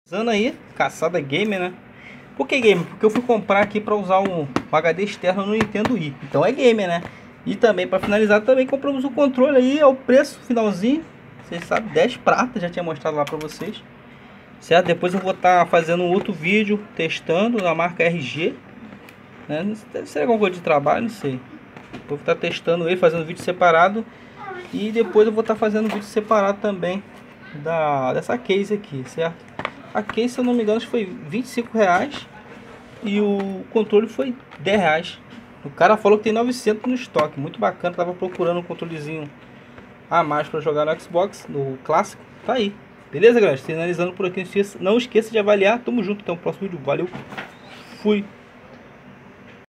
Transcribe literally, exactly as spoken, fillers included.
Usando aí, caçada gamer, né? Por que gamer? Porque eu fui comprar aqui para usar um, um H D externo no Nintendo Wii. Então é gamer, né? E também, para finalizar, também compramos o controle aí, ao preço finalzinho. Vocês sabem, dez pratas, já tinha mostrado lá para vocês. Certo? Depois eu vou estar tá fazendo um outro vídeo testando na marca R G. Né? Deve ser alguma coisa de trabalho, não sei. Depois eu vou estar tá testando ele, fazendo vídeo separado. E depois eu vou estar tá fazendo vídeo separado também da, dessa case aqui, certo? A case, se eu não me engano, foi vinte e cinco reais. E o controle foi dez reais. O cara falou que tem novecentos no estoque. Muito bacana, tava procurando um controlezinho a mais para jogar no Xbox, no clássico. Tá aí. Beleza, galera? Finalizando por aqui. Não esqueça de avaliar. Tamo junto. Até o próximo vídeo. Valeu. Fui.